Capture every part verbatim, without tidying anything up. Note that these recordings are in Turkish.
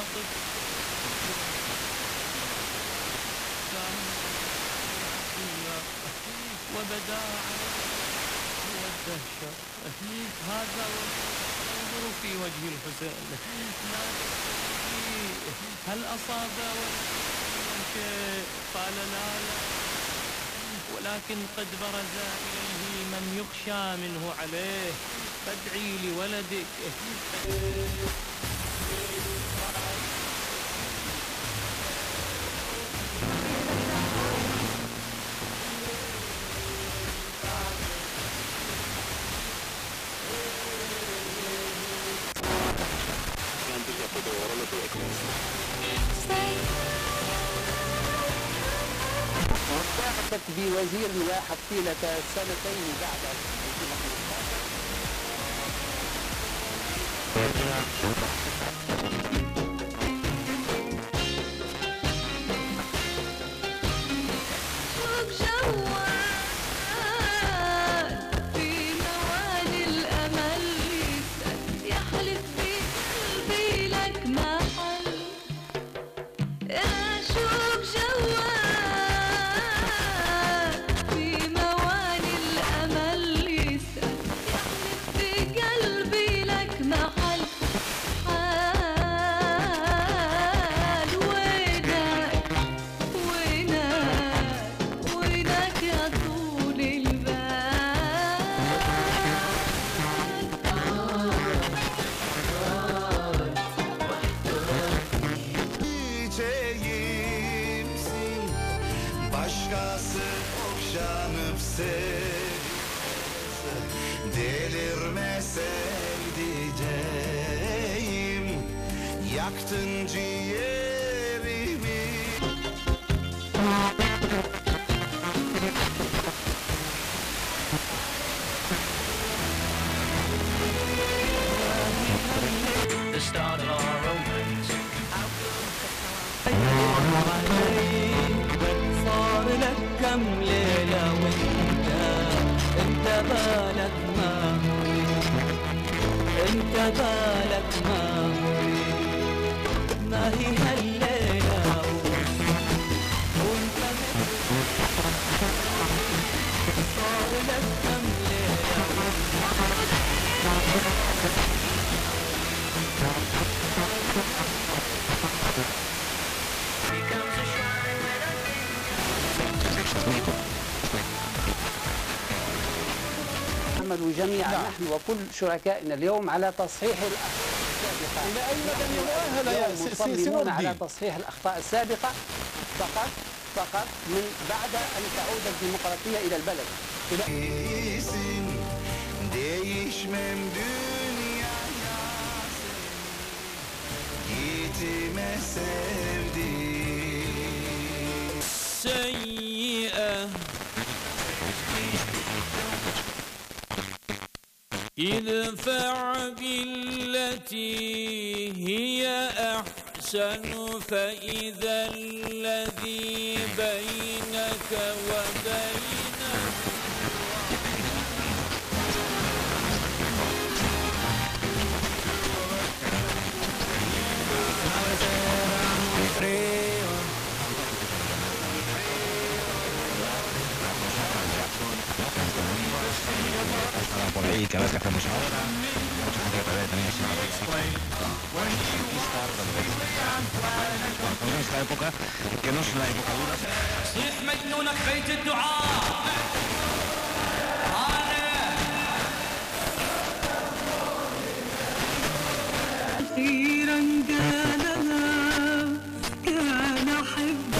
عاطف وبدا عليه الدهشة. هذا ينظر في وجه الحسين، لا تدري هل أصاب شيء؟ قال لا لا، ولكن قد برز إليه من يخشى منه عليه، فادعي لولدك. وارتأت بوزير واحد طيلة سنتين بعد başkası okşanıp sevse, delirme sevdiceğim, yaktın ciğerimi. The start of our romance. صار لك كم ليلة وانت انت بالك ما مريد، انت بالك ما مريد، ما هي هالليلة وانت صار لك كم ليلة نعمل جميعا نحن وكل شركائنا اليوم على تصحيح الأخطاء السابقة. إلى أي مدى مؤهلة يا مصممون على تصحيح الأخطاء السابقة فقط فقط من بعد أن تعود الديمقراطية إلى البلد. Değişmem dünyaya seni, gitme sevdim. سيئة ادفع بالتي هي أحسن فإذا الذي بينك وبينه por ahí, que a ver qué hacemos ahora. Mucha gente que todavía tenía en esta época, que no es la época dura. صيح مجنونك بيت الدعاء. أخيرا قالها كان حبك.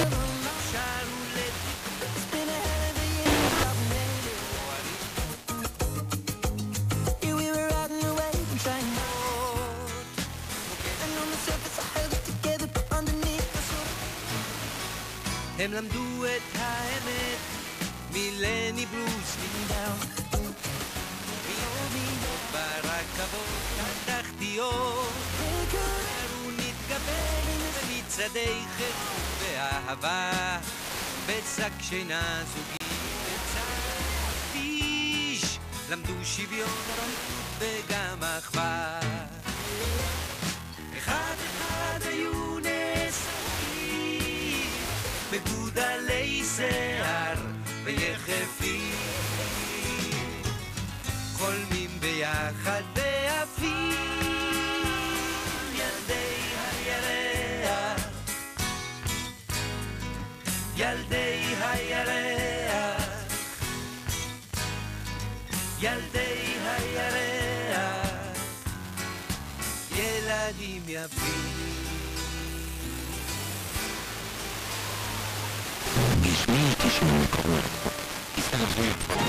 הם למדו את האמת מלני ברוס לינדאו ברכבות התחתיות קראו נתגבר במצעדי חירות ואהבה בשק שינה זוגי בצד איש למדו שוויון וגם אחווה אחד אחד היו יחפים חולמים ביחד באפים ילדי הירח ילדי הירח ילדי הירח ילדים יפים בשמי תשמעו קרוב הסתערבות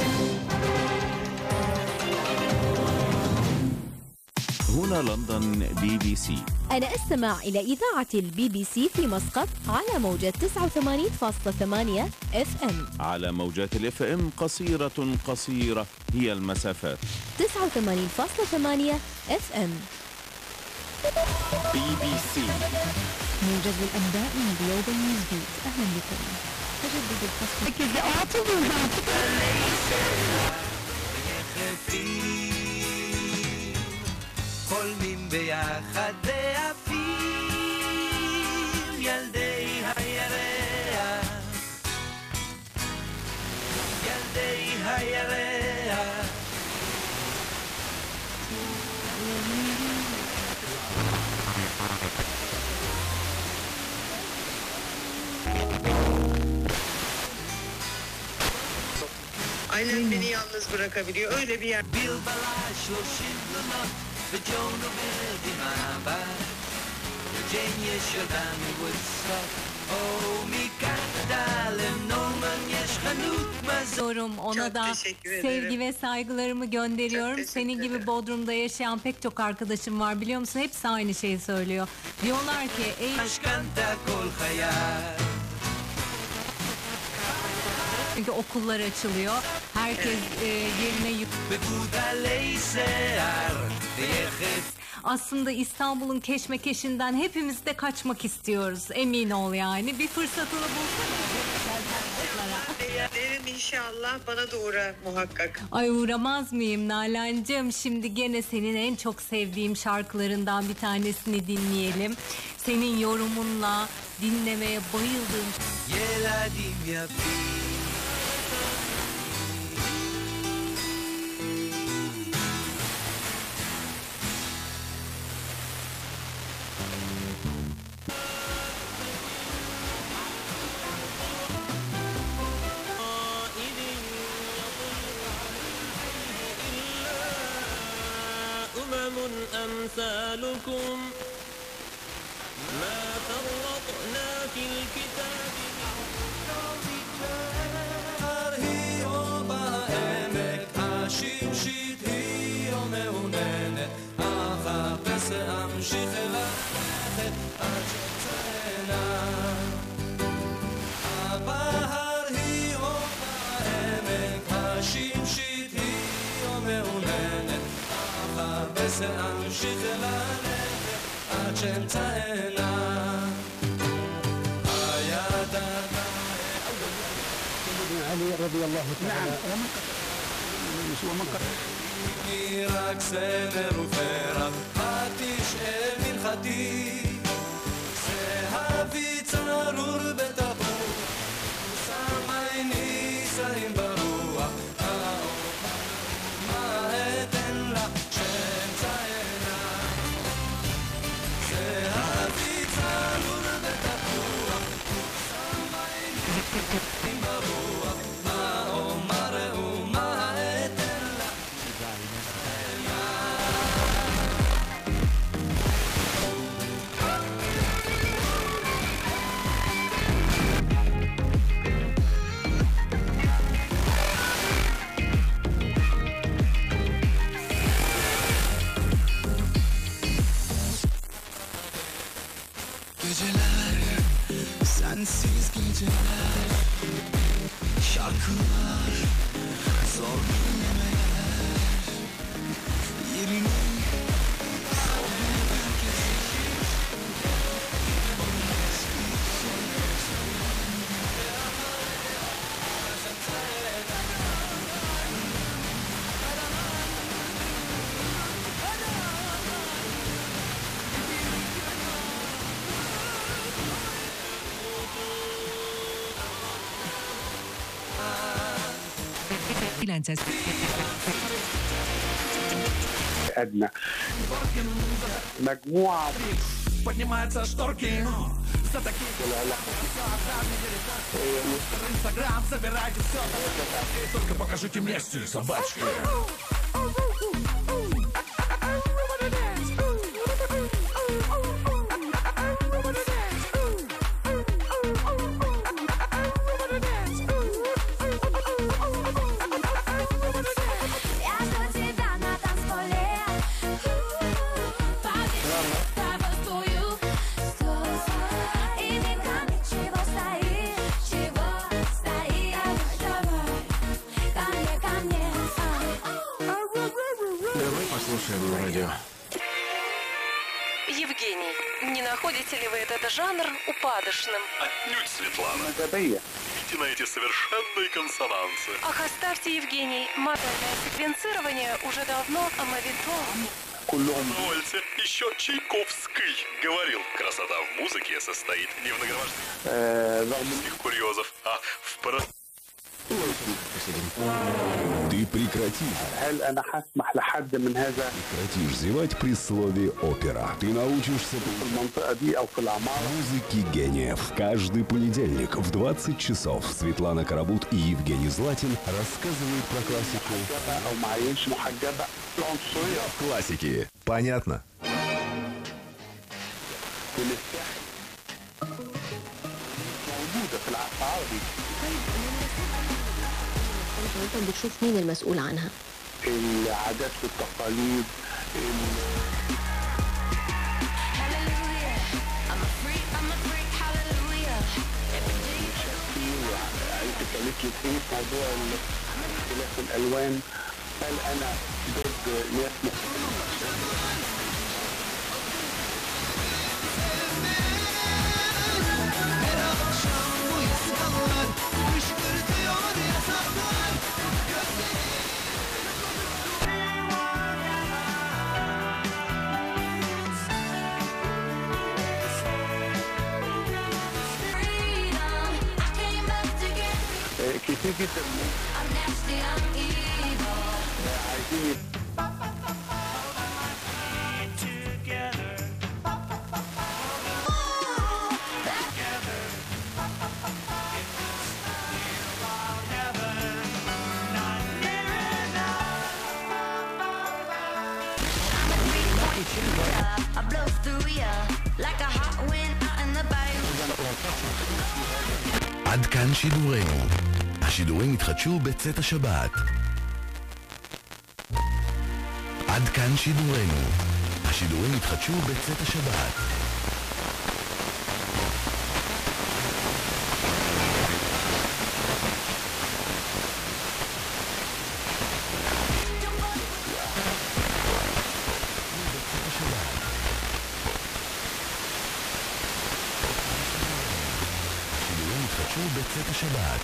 هنا لندن بي بي سي. أنا أستمع إلى إذاعة البي بي سي في مسقط على موجة تسعة وثمانين فاصلة ثمانية اف ام. على موجات الاف ام قصيرة قصيرة هي المسافات. تسعة وثمانين فاصلة ثمانية اف ام. بي بي سي. موجز الأنباء من جلوبال نيوز بيت. أهلا بكم. تجدد الفصل. חולמים ביחד באפים ילדי הירח ילדי הירח Aynen beni yalnız bırakabiliyor. Öyle bir yer. בלבלה שלושים תלונות וג'ון עובר דמעה וג'יין ישרה מוודסטוק או מקנדה לנורמן יש חנות מזון Ona Çok da teşekkür ederim. sevgi ve saygılarımı gönderiyorum. Çok teşekkür Senin gibi ederim. Bodrum'da yaşayan pek çok arkadaşım var, biliyor musun? Hepsi aynı şeyi söylüyor. Diyorlar ki ey משכנתה כל חיי çünkü okullar açılıyor. Herkes e, yerine yük. בגודלי שיער ויחף Aslında İstanbul'un keşmekeşinden hepimiz de kaçmak istiyoruz. Emin ol yani. Bir fırsatını bulsana. Derim inşallah, bana da uğra muhakkak. Ay uğramaz mıyım Nalan'cığım? Şimdi gene senin en çok sevdiğim şarkılarından bir tanesini dinleyelim. Senin yorumunla dinlemeye bayıldığım. ילדים יפים أمثالكم ما فرطنا في الكتاب היא או בעמק השמשית היא או מעוננת אחפש אמשיך ללכת עד שצאנה הבהר היא או בעמק השמשית היא או מעוננת אחפש אמשיך ללכת עד שצאנה علي رضي الله تعالى نعم ومن قتل רק סדר ופרח התשעה מנחתי זהבי צרור בתפוח ושמי נישאים ברוח מה אתן לך שאמצענה זהבי צרור בתפוח ושמי נישאים ברוח מה אומר ומה אתן לך Silenzia. أدنى مجموعة поднимаются шторки за такие Инстаграм, забирайте все только покажите мне стиль собачки. Послушаем радио. Евгений, не находите ли вы этот жанр упадочным? Отнюдь, Светлана. Идите на эти совершенные консонансы. Ах, оставьте, Евгений, модельное секвенцирование уже давно омовито. Позвольте, еще Чайковский говорил, красота в музыке состоит не в нагромождении курьезов, а в про... Ты прекратишь. Прекратишь зевать при слове «опера». Ты научишься музыке гениев. Каждый понедельник в двадцать часов Светлана Карабут и Евгений Златин рассказывают про классику. Классики. Понятно? انت بتشوف مين المسؤول عنها؟ العادات والتقاليد انت كانت لي في موضوع اختلاف الالوان قال انا ضد ناس كتير جدا عايزين עד כאן שידורנו. השידורים התחדשו בצאת השבת. עד כאן שידורנו. השידורים התחדשו בצאת השבת. בצאת השבת.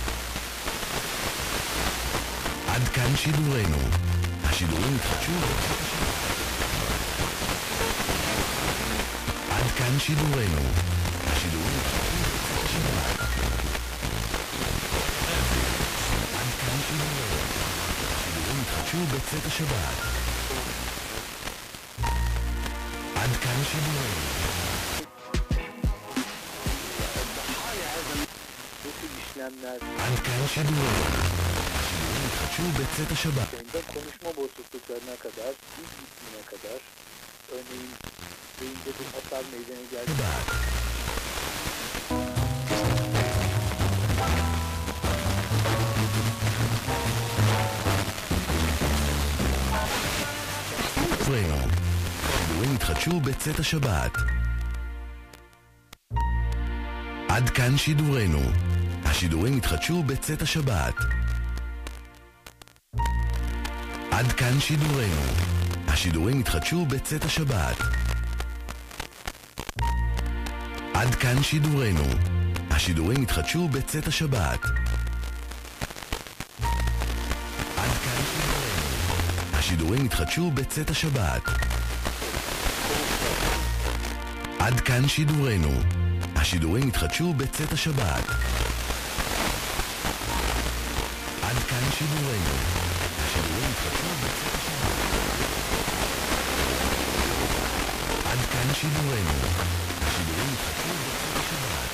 עד כאן שידורנו. השידורים התחדשו בצאת השבת. עד כאן שידורנו. השידורים התחדשו בצאת השבת. עד כאן שידורנו. השידורים התחדשו בצאת השבת. עד כאן שידורנו. עד כאן שידורנו. השידורים התחדשו בצאת השבת. Konuşma bozukluklarına kadar, ilk gitmine kadar, örneğin beyinde bir hasar meydana geldi. השידורים התחדשו בצאת השבת. עד כאן שידורנו. השידורים התחדשו בצאת השבת. עד כאן שידורנו. השידורים התחדשו בצאת השבת. עד כאן שידורנו. השידורים התחדשו בצאת השבת. עד כאן שידורנו. השידורים התחדשו בצאת השבת. עד כאן שידורנו. השידורים התחדשו בצאת השבת. עד כאן שידורנו. השידורים התחדשו בצאת השבת. עד כאן שידורנו. השידורים התחדשו בצאת השבת.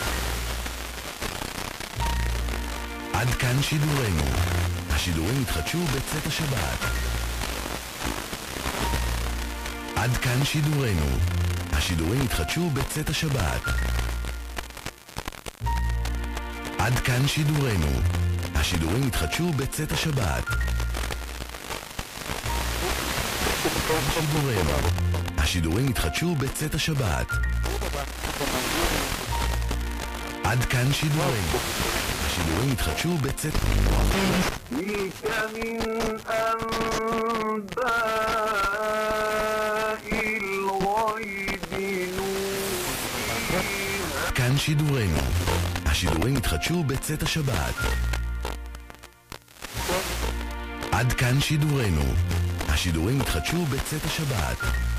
עד כאן שידורנו. השידורים התחדשו בצאת השבת. עד כאן שידורנו. השידורים התחדשו בצאת השבת. עד כאן שידורנו. השידורים התחדשו בצאת השבת. שידורנו. השידורים התחדשו בצאת השבת. עד כאן שידורנו. השידורים התחדשו בצאת... כאן שידורנו. השידורים התחדשו בצאת השבת. עד כאן שידורנו. השידורים התחדשו בצאת השבת.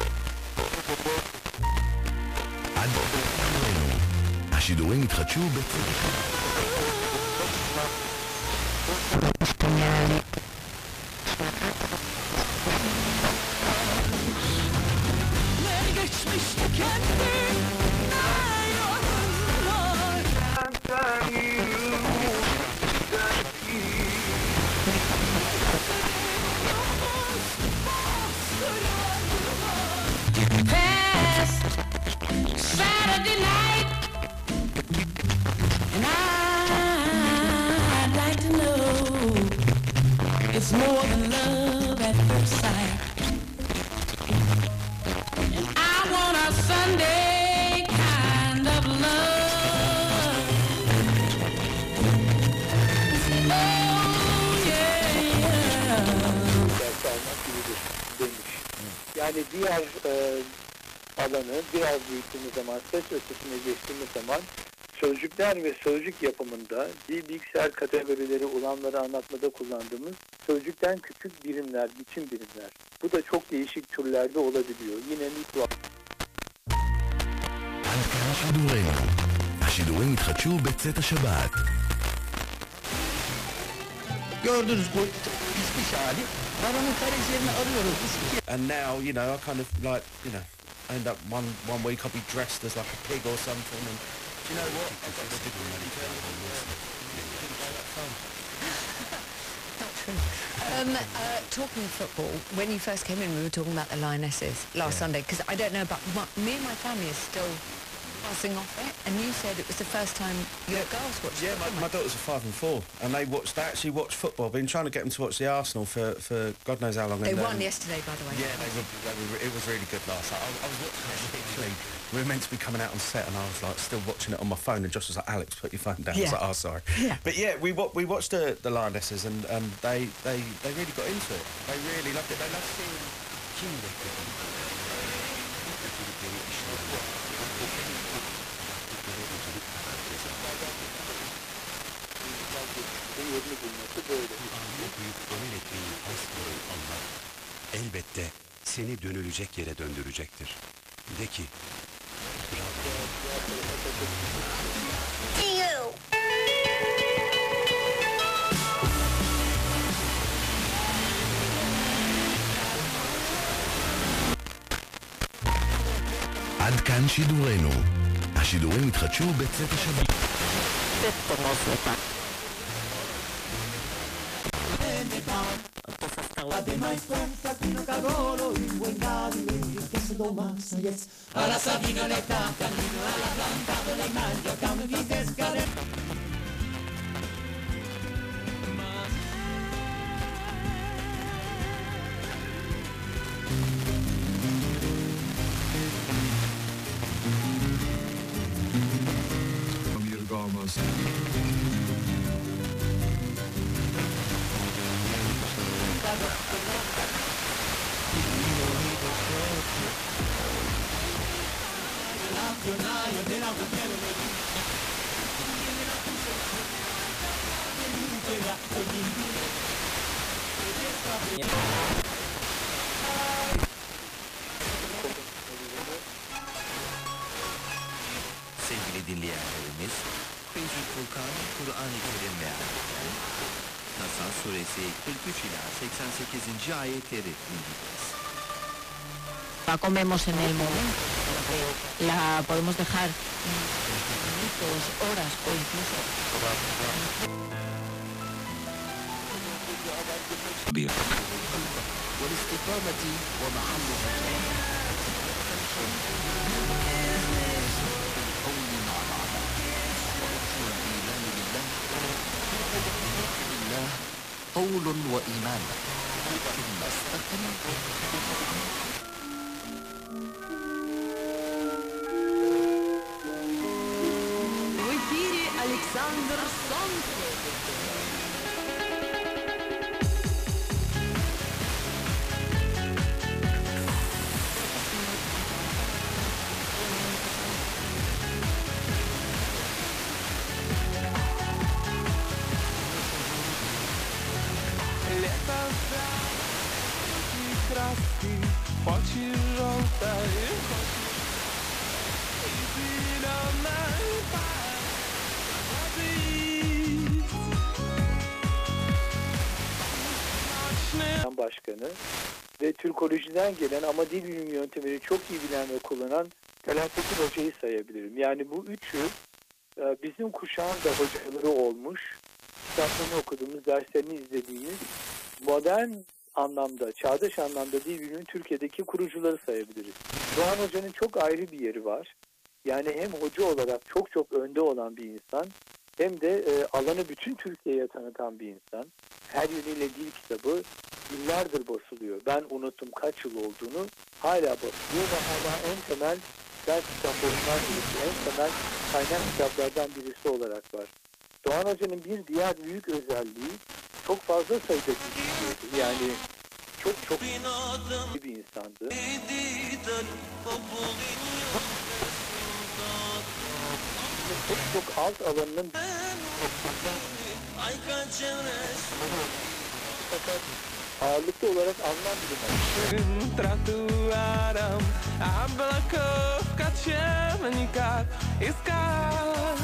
עד כאן שידורנו. השידורים התחדשו בצאת השבת. Saturday night, and I'd like to know it's more than love at first sight. And I want a Sunday kind of love. Oh yeah. Yani diğer e, alanı biraz büyüttüğümüz zaman, ses ötesine geçtiğimiz zaman sözcükler ve sözcük yapımında dil bilgisayar kategorileri olanları anlatmada kullandığımız sözcükten küçük birimler, biçim birimler. Bu da çok değişik türlerde olabiliyor. Yine mikro... השידורים התחדשו בצאת השבת. Gördünüz bu İsviç hali. Parlamenterizm yerini arıyoruz. And now, you know, I kind of like, you know, I end up one one week I'll be dressed as like a pig or something, and do you know what? I've got to Um, uh, talking of football, when you first came in, we were talking about the Lionesses last Yeah. Sunday, because I don't know about my, me and my family is still passing off it, and you said it was the first time your girls watched Yeah, football. my, my daughters are five and four, and they watch. They actually watch football. I've been trying to get them to watch the Arsenal for, for God knows how long. They and, won um, yesterday, by the way. Yeah, they were, they were. It was really good last night. I, I was watching it literally. We were meant to be coming out on set, and I was like still watching it on my phone. And Josh was like, "Alex, put your phone down." I was Yeah. like, "Oh, sorry." Yeah. But yeah, we wa- we watched the the Lionesses, and um, they they they really got into it. They really loved it. They loved seeing. Elbette seni dönülecek yere döndürecektir. De ki, עד כאן שידורנו. השידורים התחדשו בצאת השבת. Ademais conta que no caloro y buen gado y enriquece do massa, yes. Alla Savino le tacca, alla planta delle maglie, come vi pescare. Mirgamos. Sevgili dinleyenlerimiz, Beyci Furkan Kur'an-ı Kerim mealinden Nasa suresi kırk üç ila seksen sekizinci ayetleri dinleyeceğiz. La comemos en el momento, la podemos dejar minutos, horas o incluso... والاستقامة ومحلها قول على عمل وحسن الإيمان بالله بالله قول وإيمان ثم استقم В эфире Александр Солнцев. Краски, очи жълтари, и зеленый park. Başkanı ve Türkolojiden gelen ama dil bilimi yöntemini çok iyi bilen ve kullanan Selahattin Hoca'yı sayabilirim. Yani bu üçü bizim kuşağın da hocaları olmuş, kitaplarını okuduğumuz, derslerini izlediğimiz modern anlamda, çağdaş anlamda dil biliminin Türkiye'deki kurucuları sayabiliriz. Doğan Hoca'nın çok ayrı bir yeri var. Yani hem hoca olarak çok çok önde olan bir insan, hem de e, alanı bütün Türkiye'ye tanıtan bir insan. Her yönüyle dil kitabı yıllardır basılıyor. Ben unuttum kaç yıl olduğunu, hala basılıyor ve hala en temel ders kitaplarından birisi, en temel kaynak kitaplardan birisi olarak var. Doğan Hoca'nın bir diğer büyük özelliği, çok fazla sayıda bilgi, yani çok çok bir insandı. Çok çok alt alanının fakat ağırlıklı olarak anlam bilimi. Тротуаром облаков кочевников искал.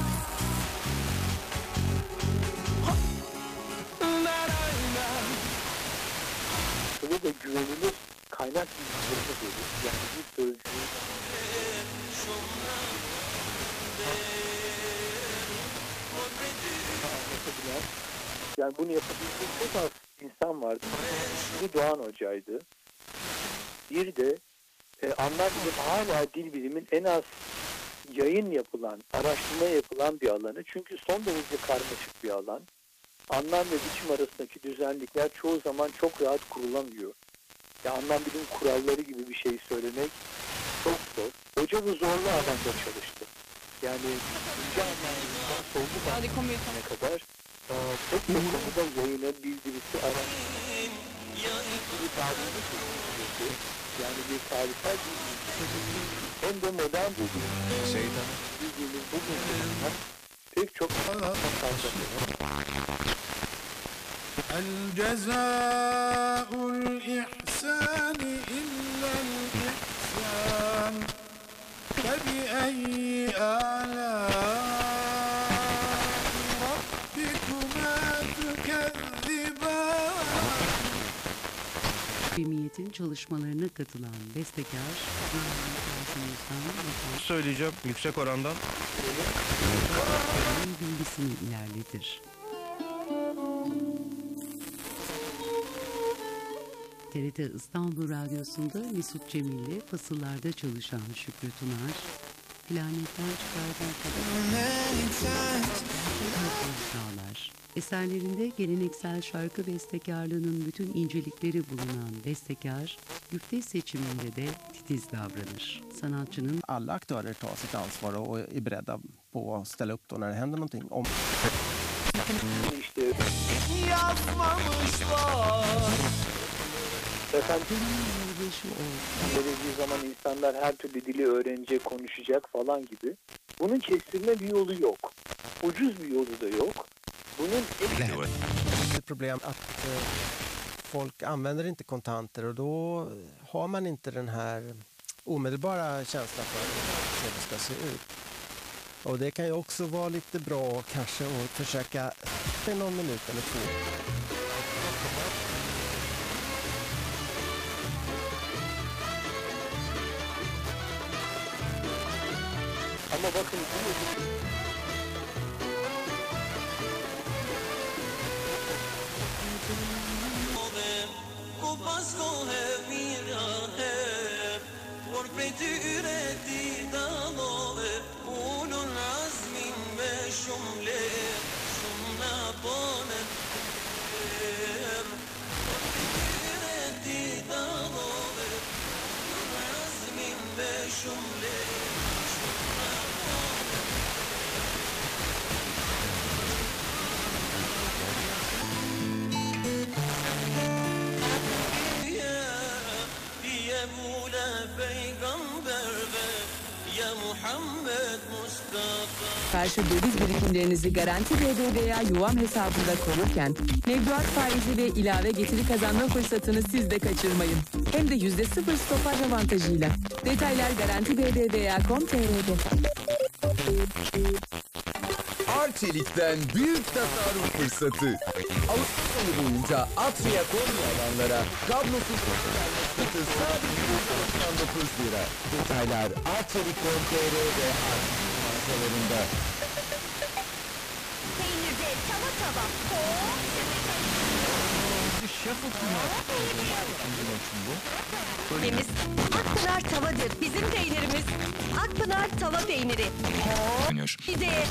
Ve güvenilir kaynak bilgilerini verir. Yani bir sözcüğü anlatabilen, yani bunu yapabilecek çok az insan vardı. Bir Doğan Hoca'ydı. Bir de e, anlam bilim hala dil bilimin en az yayın yapılan, araştırma yapılan bir alanı. Çünkü son derece karmaşık bir alan. Anlam ve biçim arasındaki düzenlikler çoğu zaman çok rahat kurulamıyor. Ya anlam bilim kuralları gibi bir şey söylemek çok zor. Hoca bu zorlu alanda çalıştı. Yani ince anlamından soğuk anlamına kadar e, pek çok konuda yayını, bildirisi, araştırma bir tarihini kullanıyordu. Yani bir tarihsel bilgi hem de modern bilgi. Şeyden. Bildiğimiz bugün pek çok fazla. الجزاء الإحسان إلا الإحسان فبأي آلاء ربكما تكذبان. Cemiyetin çalışmalarına katılan bestekar söyleyeceğim yüksek orandan bilgisini ilerletir. T R T İstanbul Radyosu'nda Mesut Cemil'le fasıllarda çalışan Şükrü Tunar, planetten çıkardan kadar eserlerinde geleneksel şarkı bestekarlığının bütün incelikleri bulunan bestekar, güfte seçiminde de titiz davranır. Sanatçının alla aktörer tar sitt ansvar och är beredda på att ställa upp då när det händer någonting. Om Efendim, belirlediği zaman insanlar her türlü dili öğrenecek, konuşacak falan gibi. Bunun kestirme bir yolu yok. Ucuz bir yolu da yok. Bunun ett problem att eh, folk använder inte kontanter och då har man inte den här omedelbara känslan för hur det ska se ut. Och det kan ju också vara lite bra kanske att försöka för någon minut eller två. Ama bakın Karşı döviz birikimlerinizi Garanti B D V A Yuvam hesabında korurken mevduat faizi ve ilave getiri kazanma fırsatını siz de kaçırmayın. Hem de yüzde sıfır stopaj avantajıyla. Detaylar Garanti B D V A nokta com nokta t r'de. Arçelik'ten büyük tasarruf fırsatı. Ağustos boyunca Atria Konya alanlara kablosuz fırsatı sadece doksan dokuz lira. Detaylar arçelik nokta com nokta t r ve Arçelik mağazalarında. Peynirde tava tava. Temiz. Akpınar tavadır. Bizim peynirimiz. Akpınar tava peyniri. Bir de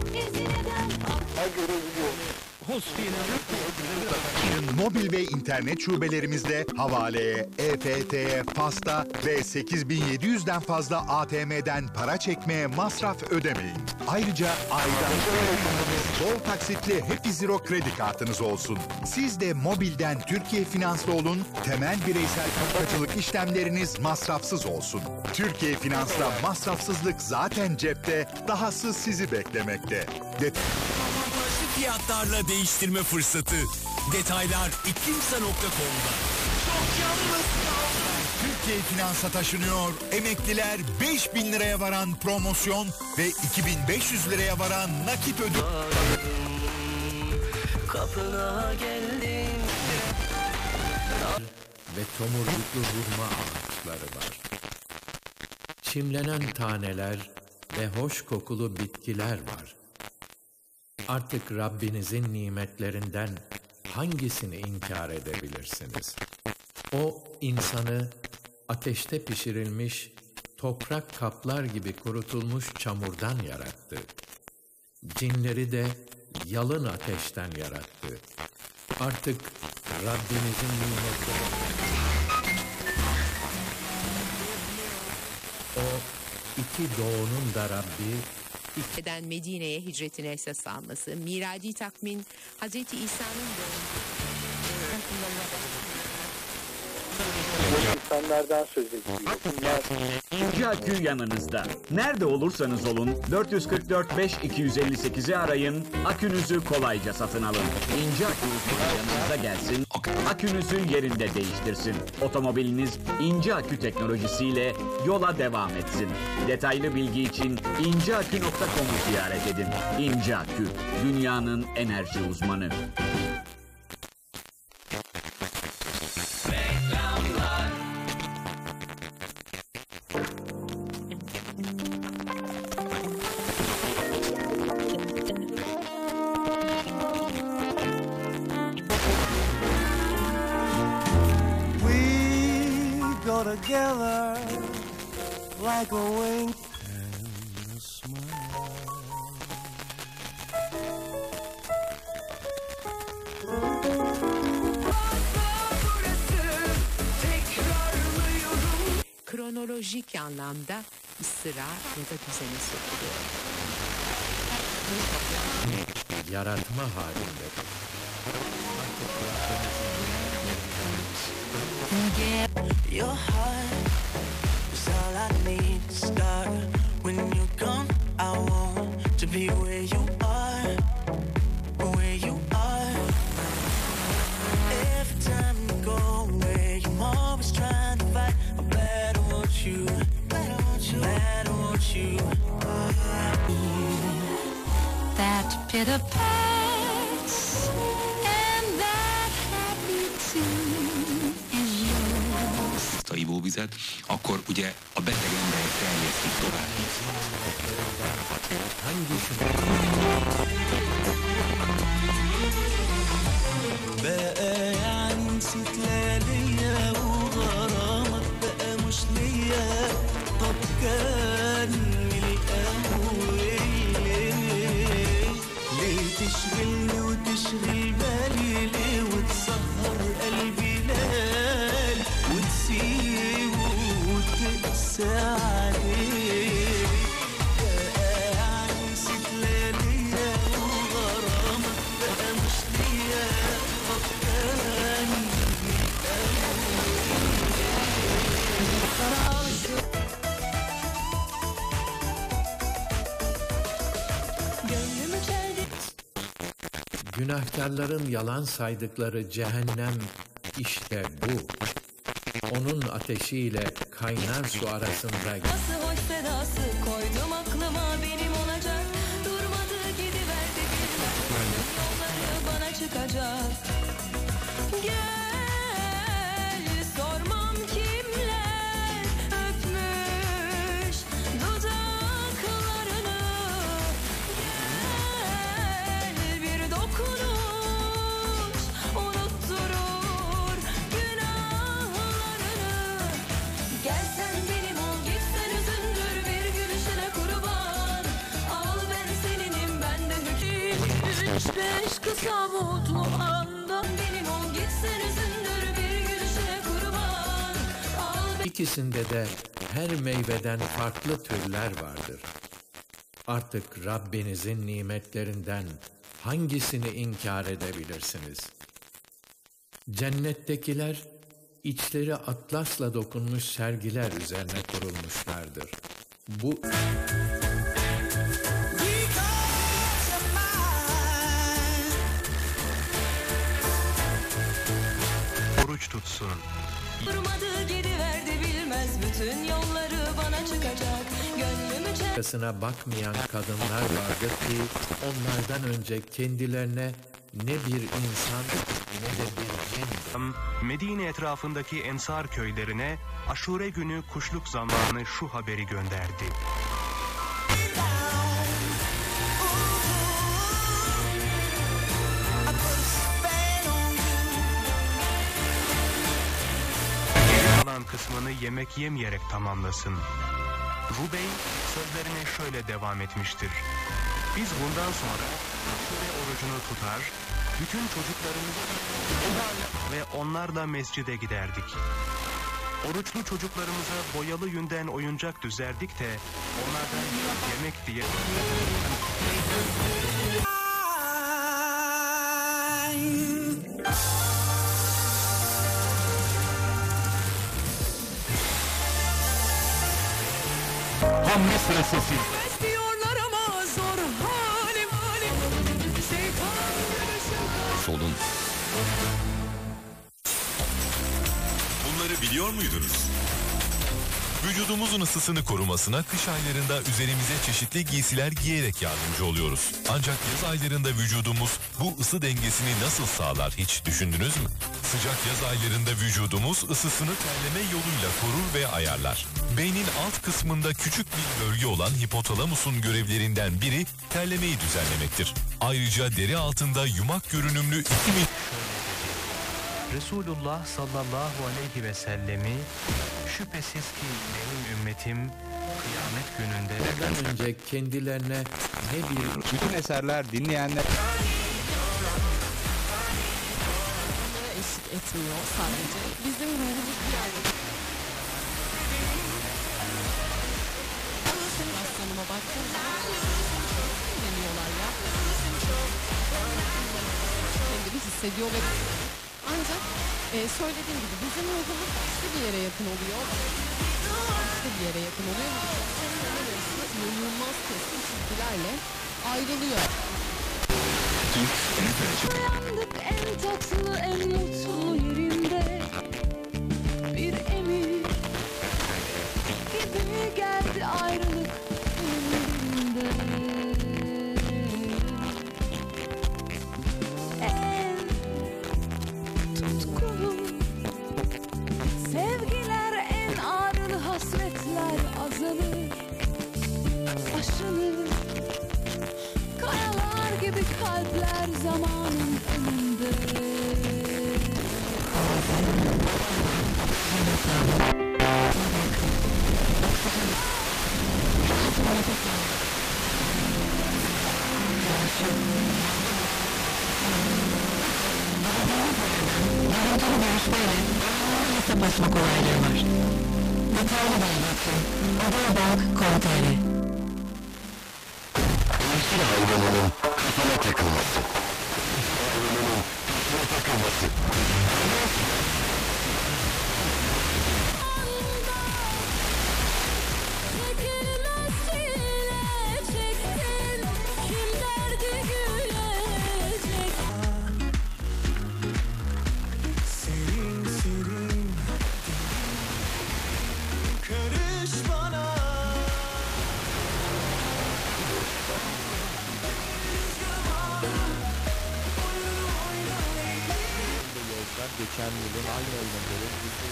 Mobil ve internet şubelerimizde havaleye, E F T'ye, pasta ve sekiz bin yedi yüzden fazla A T M'den para çekmeye masraf ödemeyin. Ayrıca aydan bol taksitli Happy Zero kredi kartınız olsun. Siz de mobilden Türkiye Finans'ta olun, temel bireysel bankacılık işlemleriniz masrafsız olsun. Türkiye Finans'ta masrafsızlık zaten cepte, dahası sizi beklemekte. Det Fiyatlarla değiştirme fırsatı. Detaylar ikimsa nokta com'da. Çok yalnız kaldım. Türkiye Finans'a taşınıyor. Emekliler beş bin liraya varan promosyon ve iki bin beş yüz liraya varan nakit ödül. Kapına geldim. Ve tomurcuklu hurma ağaçları var. Çimlenen taneler ve hoş kokulu bitkiler var. Artık Rabbinizin nimetlerinden hangisini inkar edebilirsiniz? O insanı ateşte pişirilmiş, toprak kaplar gibi kurutulmuş çamurdan yarattı. Cinleri de yalın ateşten yarattı. Artık Rabbinizin nimetlerinden... O iki doğunun da Rabbi, eden Medine'ye hicretine esas alması, miradi takvim Hazreti İsa'nın insanlardan söz ediyor. İnci Akü yanınızda. Nerede olursanız olun dört yüz kırk dört beş iki yüz elli sekizi arayın, akünüzü kolayca satın alın. İnci Akü yanınıza gelsin, akünüzü yerinde değiştirsin. Otomobiliniz İnci Akü teknolojisiyle yola devam etsin. Detaylı bilgi için inci akü nokta com'u ziyaret edin. İnci Akü, dünyanın enerji uzmanı. Together like a wink and a smile. kronolojik anlamda ısrar ya da düzene sokuluyor. Yaratma halinde. Your heart is all I need to start. When you're gone, I want to be where you are, where you are. Every time you go away, I'm always trying to fight. I'm glad I want you, glad I want you, glad I want you. heart pitter pats, and that happy tune is yours. A ivóvizet, akkor ugye a beteg emberek terjesztik tovább. بقى يعني نسيت لياليا وغرامك بقى مش ليا طب كان من الأول ليه ليه تشغلني وتشغل بالي ليه وتسهر قلبي ليل وتسيبه وتقسى عليه بقى يعني نسيت لياليا وغرامك بقى مش ليا طب كان من الأول Günahkarların yalan saydıkları cehennem işte bu. Onun ateşiyle kaynar su arasında Nasıl hoş sedası koydum aklıma benim olacak. Durmadı gidiverdi bilmem yolları bana çıkacak. Gel sormam kimler öpmüş dudaklarını. Gel bir dokunuş unutturur günahlarını. Gel sen benim ol gitsen üzündür bir gülüşüne kurban. Al ben seninim ben de hüküm. Üç beş kısa mutlu anda benim ol gitsen üzündür bir gülüşüne kurban. Al İkisinde de her meyveden farklı türler vardır. Artık Rabbinizin nimetlerinden hangisini inkar edebilirsiniz? Cennettekiler içleri atlasla dokunmuş sergiler üzerine kurulmuşlardır. Bu Oruç tutsun. durmadı gidiverdi bilmez bütün yolları bana çıkacak. Gönlümü çek. arkasına bakmayan kadınlar vardır ki onlardan önce kendilerine ne bir insan ne de bir cin. Medine etrafındaki Ensar köylerine Aşure günü kuşluk zamanı şu haberi gönderdi. Kalan kısmını yemek yemeyerek tamamlasın. Rubey sözlerine şöyle devam etmiştir. Biz bundan sonra Aşure orucunu tutar, bütün çocuklarımızı ve onlarla mescide giderdik. Oruçlu çocuklarımıza boyalı yünden oyuncak düzerdik de onlardan yemek diye... Hamle sırası siz. Diyorlar ama zor halim halim. Şeytan Solun. Bunları biliyor muydunuz? Vücudumuzun ısısını korumasına kış aylarında üzerimize çeşitli giysiler giyerek yardımcı oluyoruz. Ancak yaz aylarında vücudumuz bu ısı dengesini nasıl sağlar hiç düşündünüz mü? Sıcak yaz aylarında vücudumuz ısısını terleme yoluyla korur ve ayarlar. Beynin alt kısmında küçük bir bölge olan hipotalamusun görevlerinden biri terlemeyi düzenlemektir. Ayrıca deri altında yumak görünümlü iki mi... Resulullah sallallahu aleyhi ve sellemi şüphesiz ki benim ümmetim kıyamet gününde... Ondan önce kendilerine ne bir... Bütün eserler dinleyenler... eşit etmiyor sadece. Bizim ruhumuz bir ayrı. Aslanıma baktığımda deniyorlar ya. Kendini hissediyor ve ancak e, söylediğim gibi bizim ruhumuz başka bir yere yakın oluyor. Başka bir yere yakın oluyor. İnanılmaz keskin çizgilerle ayrılıyor. Uyandık en tatlı en mutlu yerinde. Bir emir gibi geldi ayrılık önümde. dertler azalır, aşılır. Kayalar gibi kalpler zamanın önünde. Basma kolaylığı var. Detaylı bayraktı. Adabank nokta com nokta tr. Yeşil hayvanının kafana takılması. Hayvanının kafana takılması. Geçen yılın aynı ayında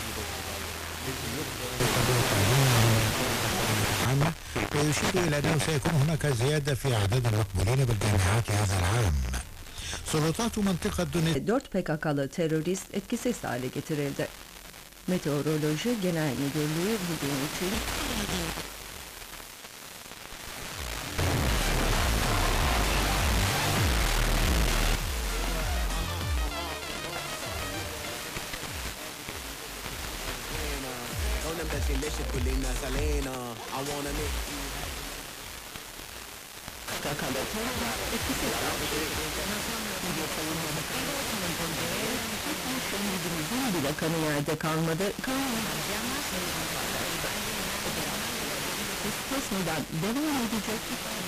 عامة ويشير إلى أنه سيكون هناك زيادة في أعداد المقبولين بالجامعات هذا العام. سلطات منطقة دونيتسك dört P K K'lı terörist etkisiz hale getirildi. Meteoroloji Genel Müdürlüğü bugün için bile kanı yerde kalmadı. Kesmeden devam edecek.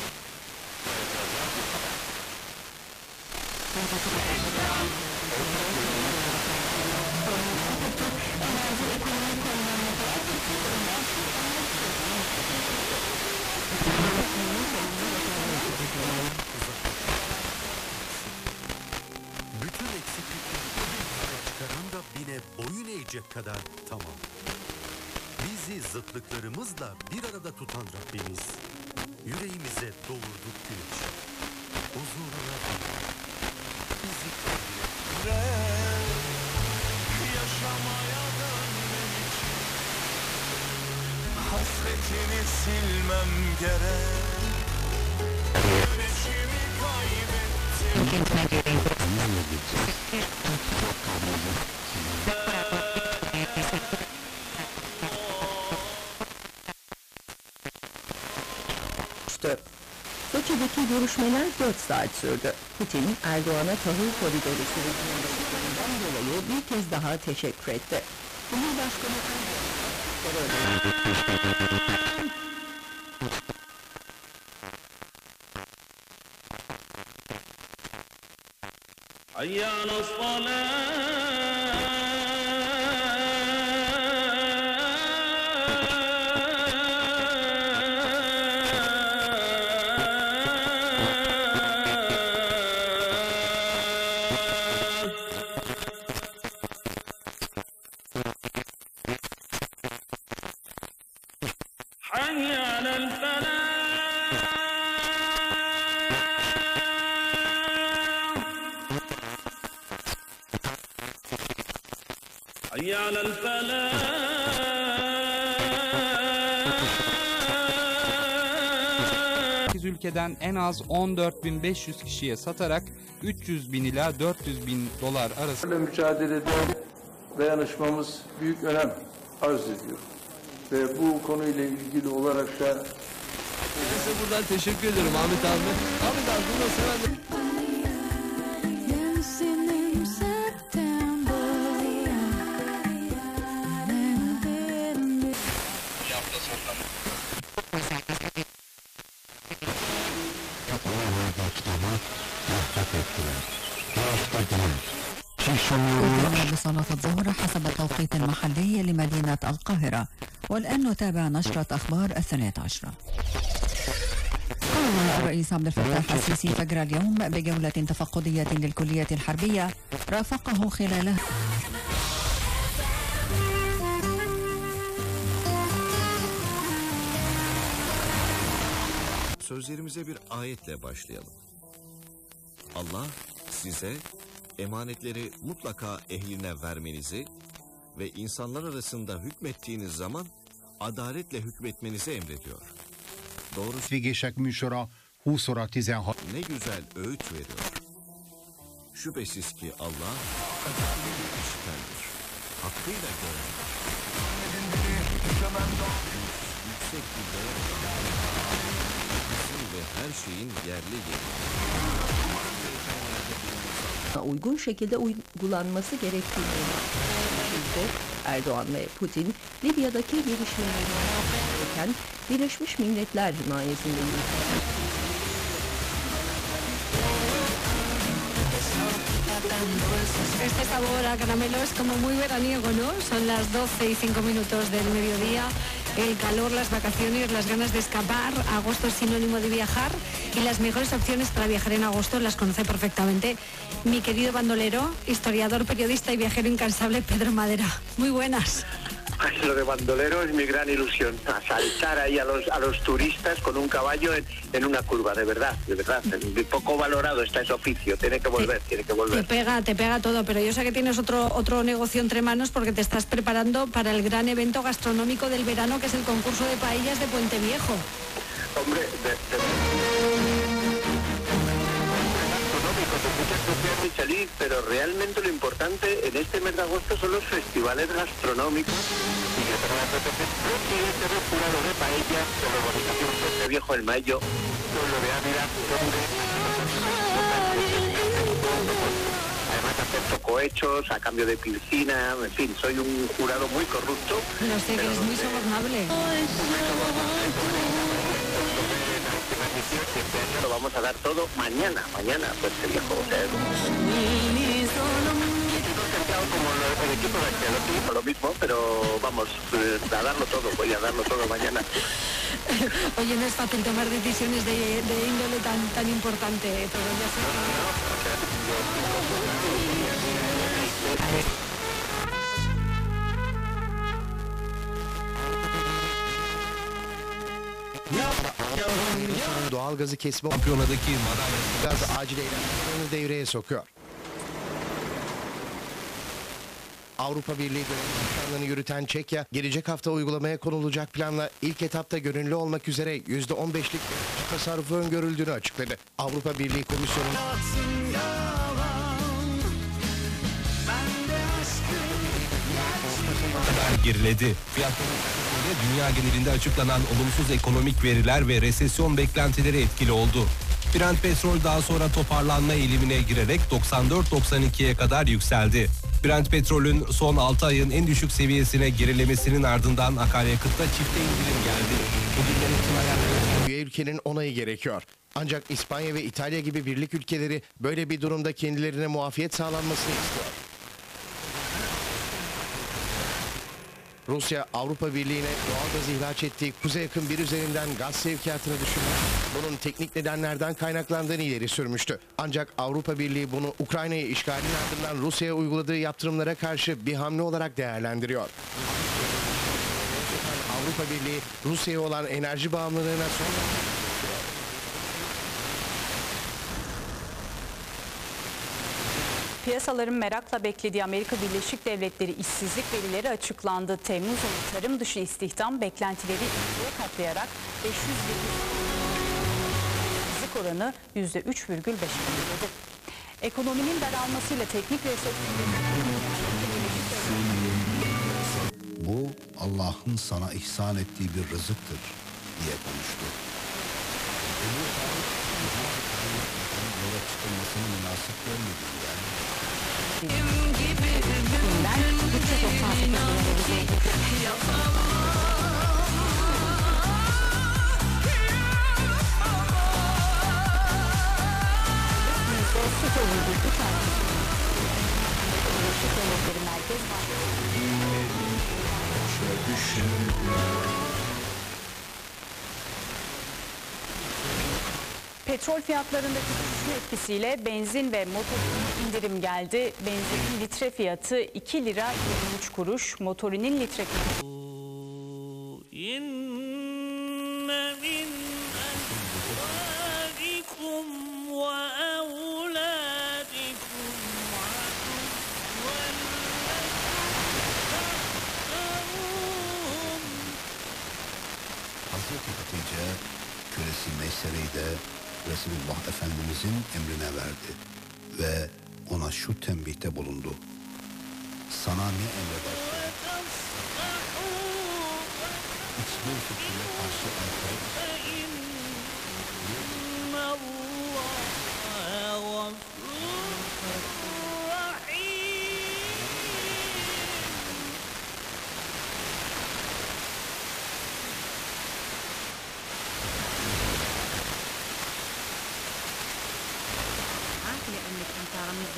Bütün eksiklikleri çıkaran Rabbine boyun eğecek kadar tamam. Bizi zıtlıklarımızla bir arada tutan Rabbimiz, yüreğimize doğurduk güneşi. Huzuruna bizi kabul yaşamaya dönmem için hasretini silmem gerek. Güneşimi kaybettim. Soçi'deki görüşmeler dört saat sürdü. Putin, Erdoğan'a tahıl koridoru sürecinin dolayı bir kez daha teşekkür etti. Cumhurbaşkanı حي على الصلاة حي على الفلاح حي على الفلاح ülkeden en az on dört bin beş yüz kişiye satarak üç yüz bin ila dört yüz bin dolar arasında mücadelede dayanışmamız büyük önem arz ediyor. Ve bu konuyla ilgili olarak da size buradan teşekkür ederim Ahmet abi. Ahmet abi bunu seven تمت بصلاة الظهر حسب التوقيت المحلي لمدينة القاهرة. والآن نتابع نشرة أخبار الثانية عشرة. قام الرئيس عبد الفتاح السيسي فجر اليوم بجولة تفقدية للكلية الحربية رافقه خلالها Sözlerimize bir ayetle başlayalım. Allah size emanetleri mutlaka ehline vermenizi ve insanlar arasında hükmettiğiniz zaman adaletle hükmetmenizi emrediyor. Doğru. Végések műsora húsz óra tizenhat. Ne güzel öğüt veriyor. Şüphesiz ki Allah işitendir. Hakkıyla görendir. Yüksek bir değer ve her şeyin yerli yeri. Uygun şekilde uygulanması gerektiğini bildirdi. Erdoğan ve Putin, Libya'daki gelişmeleri gereken Birleşmiş Milletler himayesindeyiz. Este sabor a caramelo es como muy veraniego, ¿no? Son las doce y cinco minutos del mediodía. El calor, las vacaciones, las ganas de escapar. Agosto es sinónimo de viajar y las mejores opciones para viajar en agosto las conoce perfectamente mi querido bandolero, historiador, periodista y viajero incansable Pedro Madera. Muy buenas. Ay, lo de bandolero es mi gran ilusión, asaltar ahí a los a los turistas con un caballo en, en una curva, de verdad, de verdad, de poco valorado está ese oficio, tiene que volver, te, tiene que volver. Te pega, te pega todo, pero yo sé que tienes otro otro negocio entre manos porque te estás preparando para el gran evento gastronómico del verano que es el concurso de paellas de Puente Viejo. Hombre, de, de... Michelin, pero realmente lo importante en este mes de agosto son los festivales gastronómicos y que tengo la presidente del jurado de paellas de la urbanización Puente Viejo el Mayo, pueblo de Ávila, donde además acepto cohechos a cambio de piscina, en fin, soy un jurado muy corrupto. Pero sé que eres muy sobornable. Este año lo vamos a dar todo mañana, mañana, pues el viejo. O sea, concentrado como el equipo de Ancelotti, lo mismo, pero vamos eh, a darlo todo, voy a darlo todo mañana. Oye, no es fácil tomar decisiones de, de índole tan tan importante, pero ya sé. Doğal gazı kesme şampiyonadaki madalya gaz acil eylemlerini devreye sokuyor. Avrupa Birliği planlarını yürüten Çekya, gelecek hafta uygulamaya konulacak planla ilk etapta gönüllü olmak üzere yüzde on beşlik tasarrufu öngörüldüğünü açıkladı. Avrupa Birliği Komisyonu geriledi. Fiyatların dünya genelinde açıklanan olumsuz ekonomik veriler ve resesyon beklentileri etkili oldu. Brent petrol daha sonra toparlanma eğilimine girerek doksan dört doksan ikiye kadar yükseldi. Brent petrolün son altı ayın en düşük seviyesine gerilemesinin ardından akaryakıtta çifte indirim geldi. Bugünden itibaren üye ülkenin onayı gerekiyor. Ancak İspanya ve İtalya gibi birlik ülkeleri böyle bir durumda kendilerine muafiyet sağlanmasını istiyor. Rusya, Avrupa Birliği'ne doğal gaz ihraç ettiği kuzey yakın bir üzerinden gaz sevkiyatını düşürmüş. Bunun teknik nedenlerden kaynaklandığını ileri sürmüştü. Ancak Avrupa Birliği bunu Ukrayna'yı işgalinin ardından Rusya'ya uyguladığı yaptırımlara karşı bir hamle olarak değerlendiriyor. Avrupa Birliği, Rusya'ya olan enerji bağımlılığına son... Piyasaların merakla beklediği Amerika Birleşik Devletleri işsizlik verileri açıklandı. Temmuz ayı tarım dışı istihdam beklentileri ikiye katlayarak beş yüz bin işsizlik oranı yüzde üç virgül beşe geriledi. Ekonominin daralmasıyla teknik resesyon... Bu Allah'ın sana ihsan ettiği bir rızıktır diye konuştu. Yola çıkılmasını münasip görmedim yani. Petrol fiyatlarındaki düşüş etkisiyle benzin ve motorinin indirim geldi. Benzinin litre fiyatı iki lira yirmi üç kuruş, motorinin litre fiyatı Hazreti Hatice kölesi Meysere'yi de Resulullah Efendimizin emrine verdi ve ona şu tembihte bulundu. Sana ne emredersen hiçbir fikrine karşı aykırı لأنك أنت رمز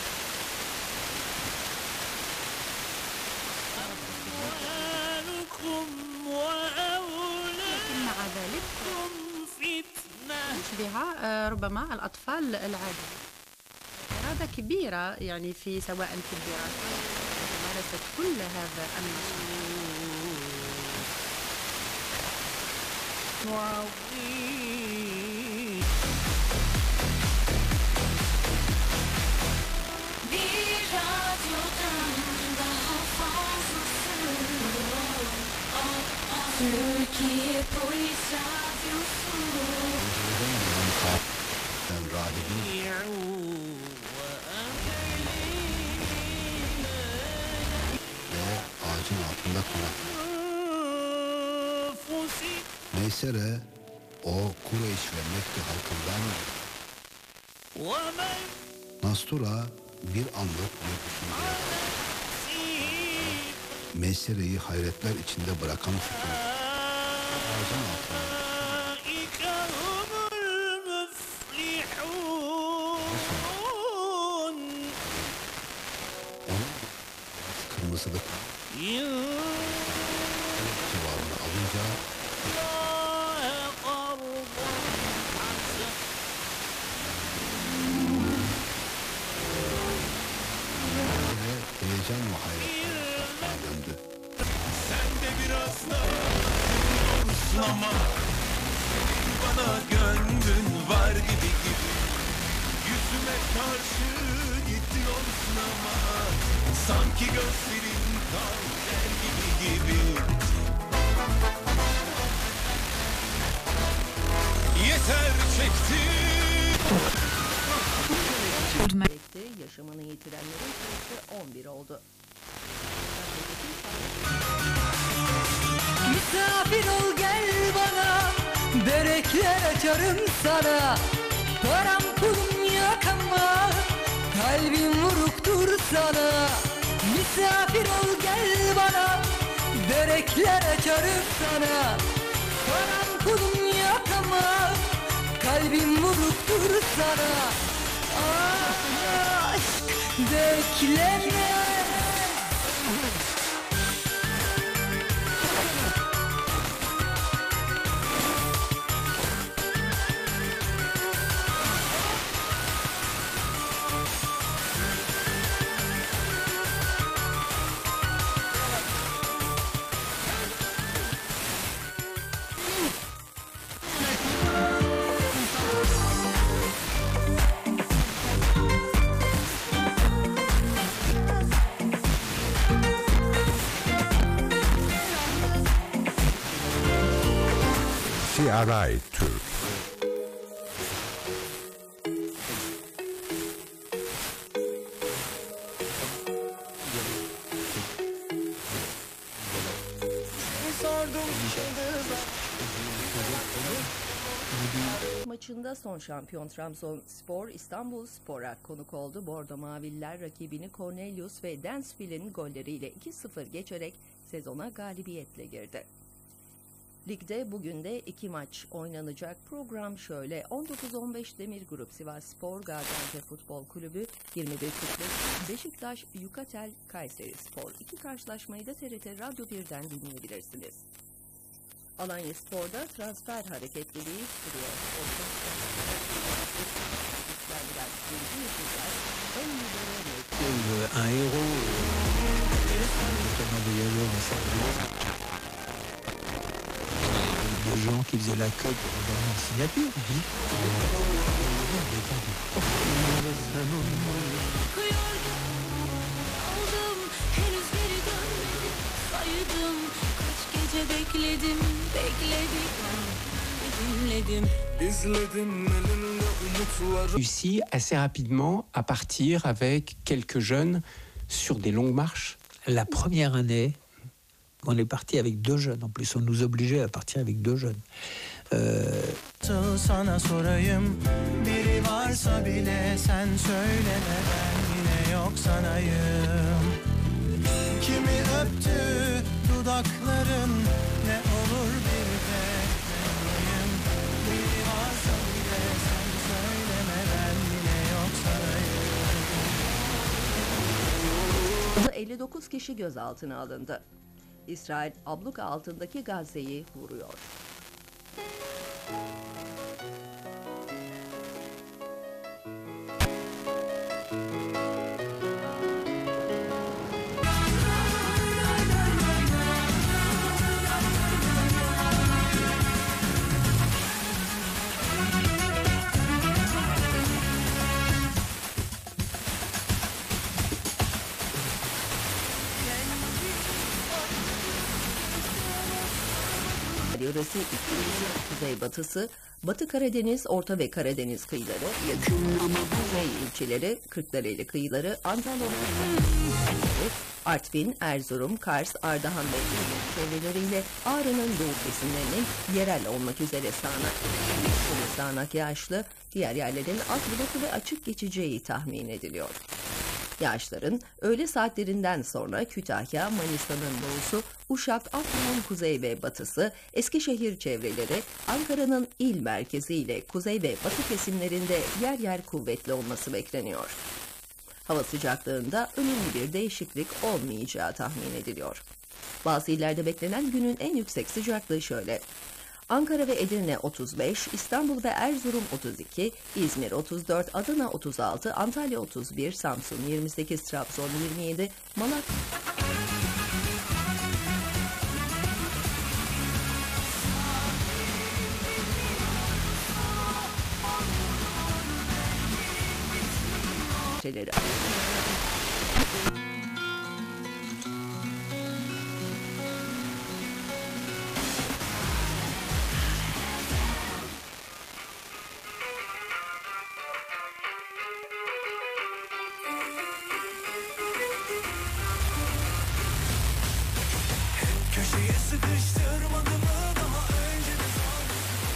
لكن مع ذلك يشبه ربما الأطفال العادية إرادة كبيرة يعني في سواء في الدراسة ممارسة كل هذا النشاط Türkiye Polis Radyosu ve ağacın altında konak. Meysere o Kureyş ve Mekke halkından Nastura bir anlık bir düşünceye Meysere'yi hayretler içinde bırakan fikir ağacın altında onun kırmızılık cevabını alınca heyecan ve hayretle döndü. Sen de biraz daha ama bana gönlün var gibi gibi yüzüme karşı gidiyorsun ama sanki gözlerin kalender gibi gibi yeter çektim. Yaşamını yitirenlerin sayısı on bir oldu. Misafir ol gel bana, börekler açarım sana. Param pulum yok ama kalbim vuruktur sana. Misafir ol gel bana, börekler açarım sana. Param pulum yok ama kalbim vuruktur sana. Aşk bekleme. C R I Türk. Maçında son şampiyon Trabzonspor İstanbulspor'a konuk oldu. Bordo Mavililer rakibini Cornelius ve Dansville'in golleriyle iki sıfır geçerek sezona galibiyetle girdi. Ligde bugün de iki maç oynanacak. Program şöyle: on dokuz on beş Demir Grup Sivasspor Gaziantep Futbol Kulübü, yirmi bir kırk beş Beşiktaş Yukatel Kayserispor. İki karşılaşmayı da T R T Radyo bir'den dinleyebilirsiniz. Alanyaspor'da transfer hareketliliği sürüyor. Un héros, notamment des voyageurs dans sa vie. De gens qui faisaient la queue pour avoir une signature. Aldım, henüz geri dönmedim, saydım. Kaç gece bekledim, bekledik. Réussi assez rapidement à partir avec quelques jeunes sur des longues marches. La première année, on est parti avec deux jeunes. En plus, on nous obligeait à partir avec deux jeunes. Euh... Sana sorayım biri varsa bile sen söyleme ben yine yok sanayım. Kimi öptü dudakların ne olur bir de yanayım. Biri varsa bile sen söyleme ben yine yok sanayım. elli dokuz kişi gözaltına alındı. İsrail abluka altındaki Gazze'yi vuruyor. Yöresi ikliminin kuzeybatısı, Batı Karadeniz, Orta ve Karadeniz kıyıları, yakın kuzey ilçeleri, Kırklareli kıyıları, Antalya kıyıları, Artvin, Erzurum, Kars, Ardahan ve İzmir çevreleriyle Ağrı'nın doğu kesimlerinin yerel olmak üzere sağanak, sağanak yağışlı, diğer yerlerin az bulutlu ve açık geçeceği tahmin ediliyor. Yağışların öğle saatlerinden sonra Kütahya, Manisa'nın doğusu, Uşak, Afyon kuzey ve batısı, Eskişehir çevreleri, Ankara'nın il merkezi ile kuzey ve batı kesimlerinde yer yer kuvvetli olması bekleniyor. Hava sıcaklığında önemli bir değişiklik olmayacağı tahmin ediliyor. Bazı illerde beklenen günün en yüksek sıcaklığı şöyle: Ankara ve Edirne otuz beş, İstanbul ve Erzurum otuz iki, İzmir otuz dört, Adana otuz altı, Antalya otuz bir, Samsun yirmi sekiz, Trabzon yirmi yedi, Malatya... Köşeye sıkıştırmadı mı daha önce de zor.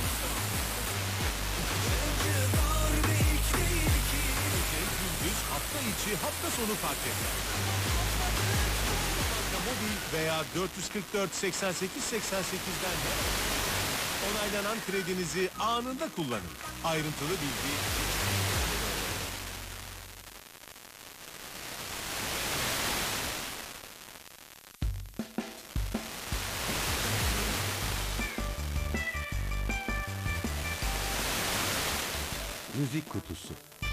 Önce darbe ilk değil ki. Gündüz hafta içi hafta sonu fark eder. Mobil veya dört yüz kırk dört seksen sekiz seksen sekizden onaylanan kredinizi anında kullanın. Ayrıntılı bilgi Müzik kutusu.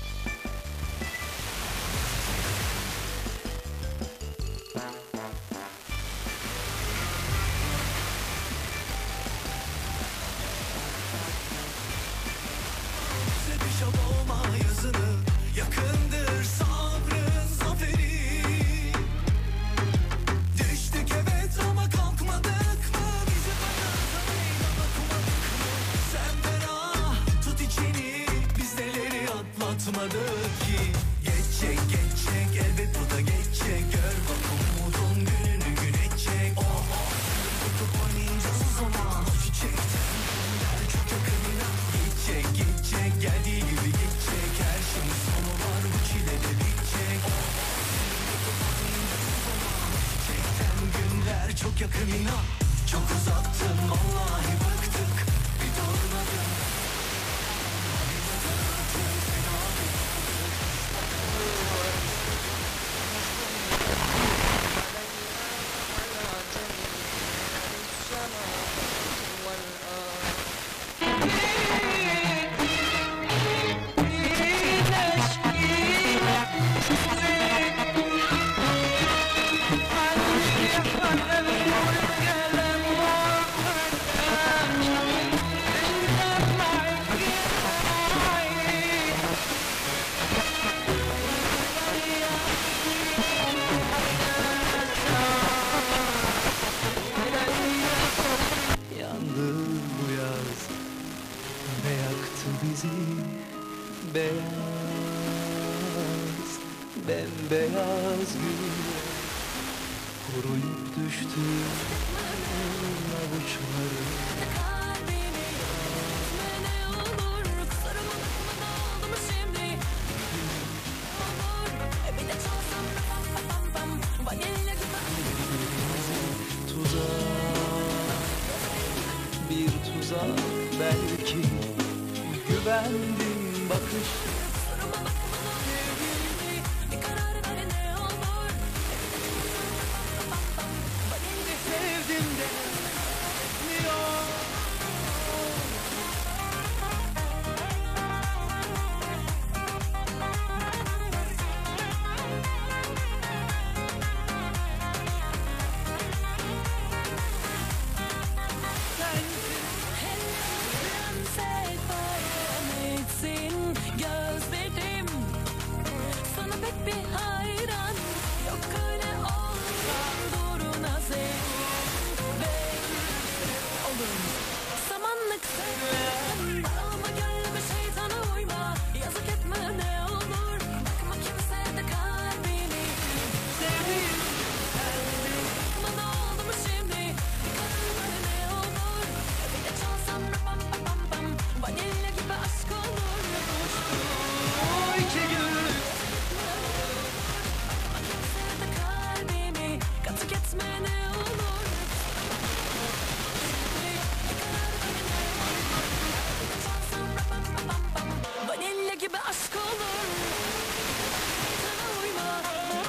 Düşe boğma yazını, yakındır sabrın zaferi. Düştük evet ama kalkmadık mı? Bizi bana bakmadık mı? Sen ferah tut içini, biz neleri atlatmadık ki? Geçecek geçecek elbet bu da geçecek. Gör bak umudun gününü güneşecek. Oh oh tutup oynayacağız o zaman. O çiçekten günler çok yakınına. Geçecek geçecek geldiği gibi geçecek. Her şeyin sonu var bu çile de bitecek. Oh oh tutup oynayacağız o zaman. O çiçekten günler çok yakın inan. Çok uzattın vallahi bıktık. Bir durmadın. Bir durmadın fena bir bizi beyaz, bembeyaz güller koruyup düştü avuçları. Bir tuzak belki, güvendim bakış. Sevdim de etmiyor. Gözlerim sana pek bir hayran, yok öyle olsan duruna sevdim olur samanlık sevmem ama gönlümü şeytana uyma, yazık etme ne olur, bakma kimse de kalbini sevdim bana oldu mu şimdi kalbime ne olur, bir de çalsam pam pam pam pam vanilya gibi aşk olur. İki gün kalbimi katık etme ne olur. Vanilya gibi aşk olur. Sana uyma.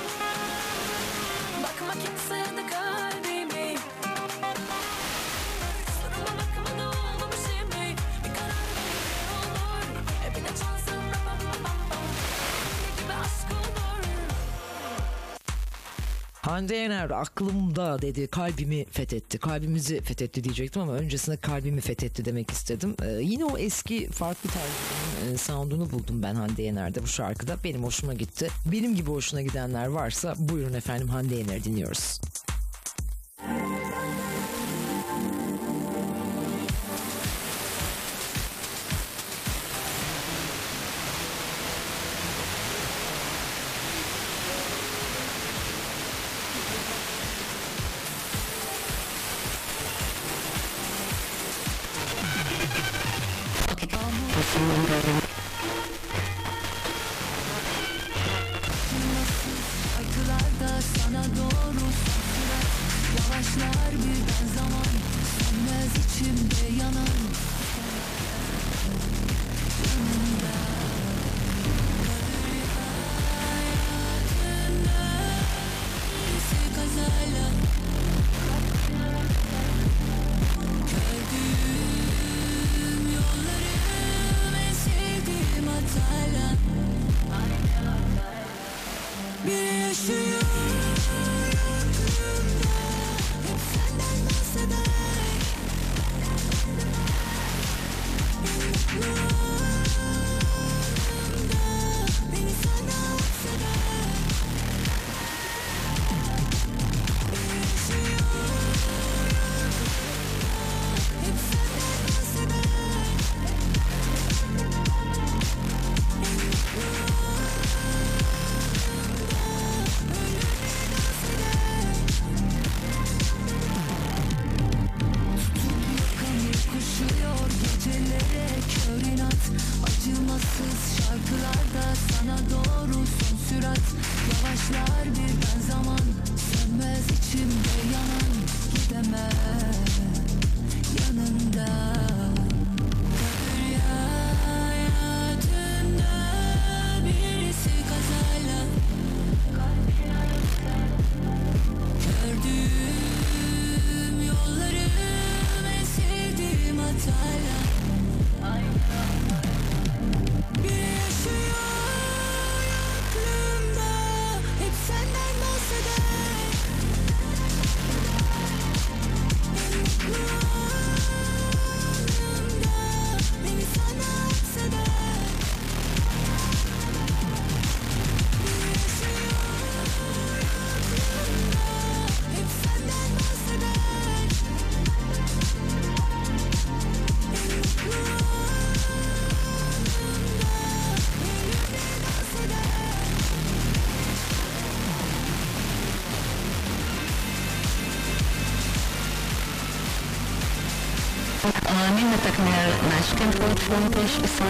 Bakma kimseye de kalbimi. Soruma bakma ne oldu mu şimdi. Bir karar ver ne olur. E bir de çalsın pam pam pam. Hande Yener aklımda dedi, kalbimi fethetti. Kalbimizi fethetti diyecektim ama öncesinde kalbimi fethetti demek istedim. Ee, yine o eski farklı tarzının e, sound'unu buldum ben Hande Yener'de bu şarkıda. Benim hoşuma gitti. Benim gibi hoşuna gidenler varsa buyurun efendim, Hande Yener'i dinliyoruz. Şarkılarda sana doğru surat yavaşlar birden zaman, sönmez içimde yanan yanında hayatında birisi kazayla gördüğüm yollarım en sevdiğim hatayla bir yaşıyor aklımda, hep senden bahseder. En mutlu anımda beni sana hapseder. Bir yaşıyor aklımda, hep senden bahseder. En mutlu koşuyor gecelere kör inat, acımasız şarkılarda sana doğru son sürat yavaşlar birden zaman, sönmez içimde yanan gidemem yanında. Kader hayatında birisi kazayla gördüğüm yollarım en sevdiğim hatayla bir yaşıyor aklımda, hep senden bahseder. En mutlu minnetek mer másként volt fontos, viszont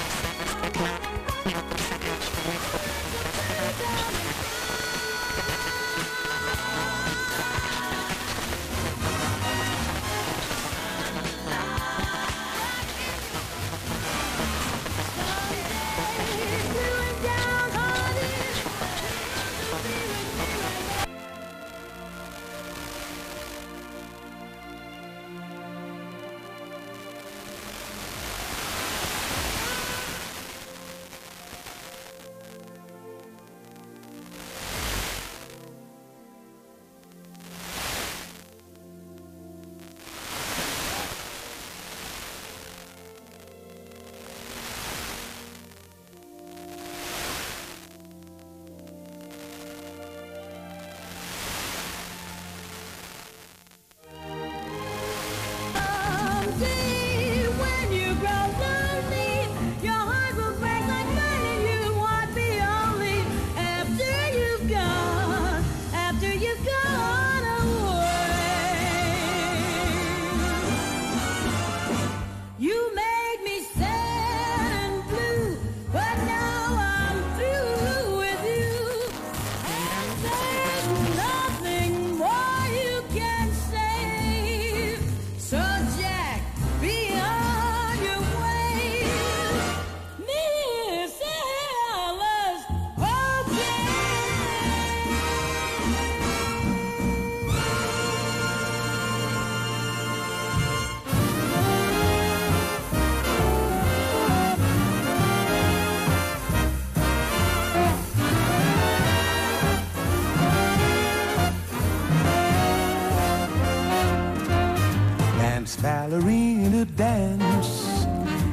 ballerina dance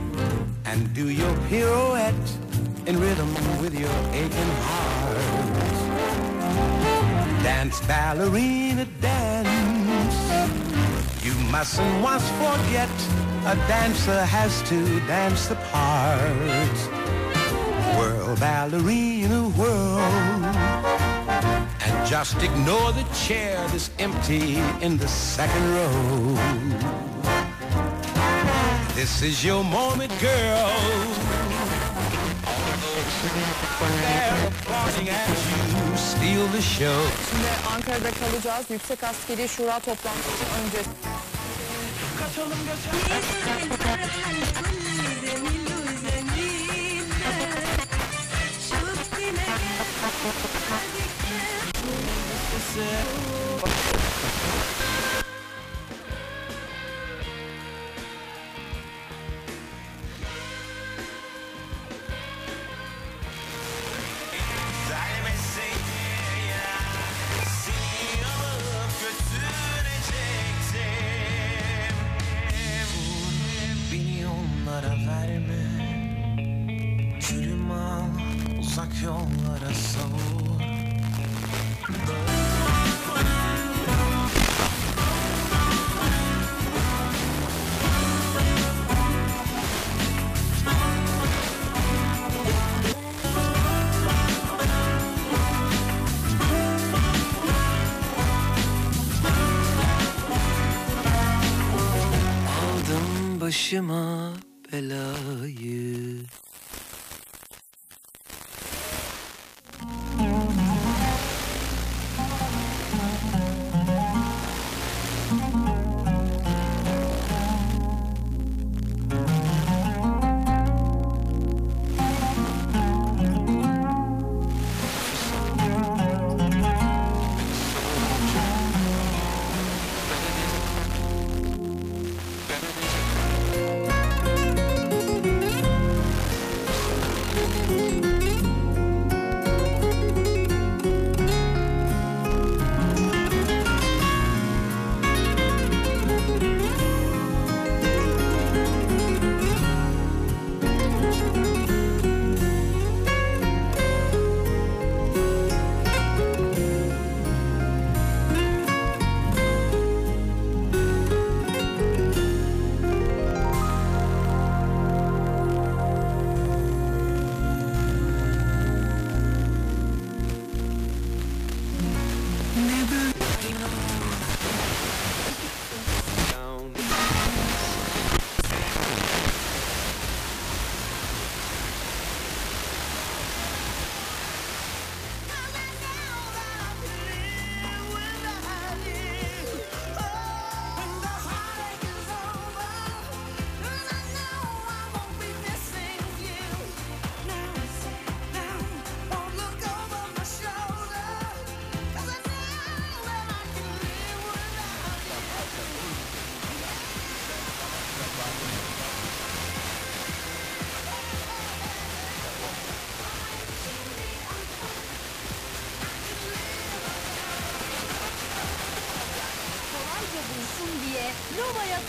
and do your pirouette in rhythm with your aching heart. Dance, ballerina, dance. You mustn't once forget a dancer has to dance the part. Whirl, ballerina, whirl. And just ignore the chair that's empty in the second row. This is your moment, girl. They're applauding as you steal the show. Şimdi Ankara'da kalacağız. Yüksek Askeri Şura toplantısı öncesi. Kaçalım uzak yollara savur. Aldım başıma belayı.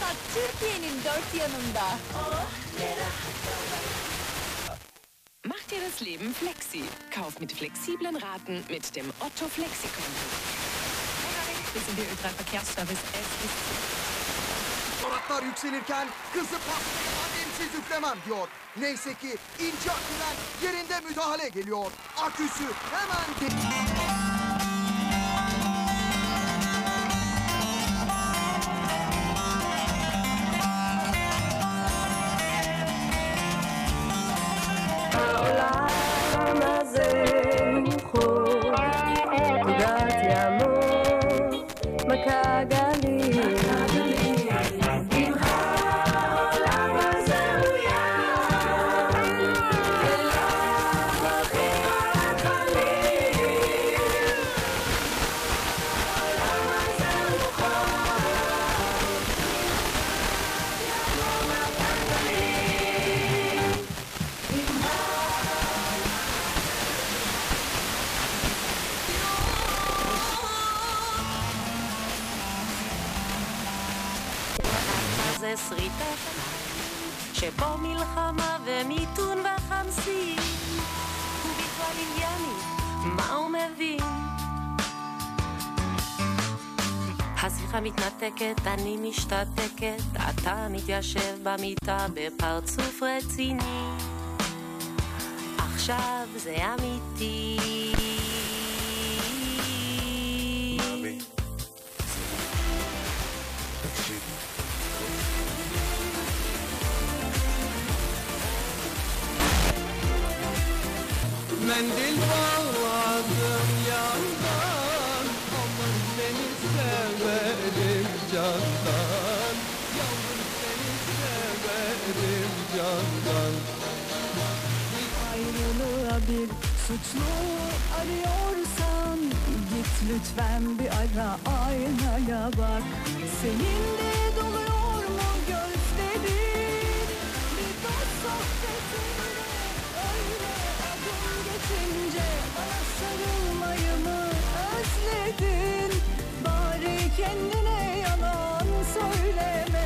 Sanat Türkiye'nin dört yanında. Macht dir das Leben flexi. Kauf mit flexiblen Raten mit dem Otto Flexi-Konto. Wir sind der Ö drei Verkehrsservice. Es ist Oratlar yükselirken kızı patlayan emsiz üflemem diyor. Neyse ki İnci Akü'den yerinde müdahale geliyor. Aküsü hemen... זה שריטה שבו מלחמה ומיתון וחמסין הוא בכלל ענייני, מה הוא מבין? השיחה מתנתקת, אני משתתקת, אתה מתיישב במיטה בפרצוף רציני עכשיו זה אמיתי Mendil bağladım yandan, aman seni severim candan, yavrum seni severim candan. Ayrılığa bir suçlu arıyorsan git lütfen bir ara aynaya bak. Senin de doluyor mu gözlerin? Bir dost sohbetinde öyle adım geçince bana sarılmayı mı özledin? Bari kendine yalan söyleme.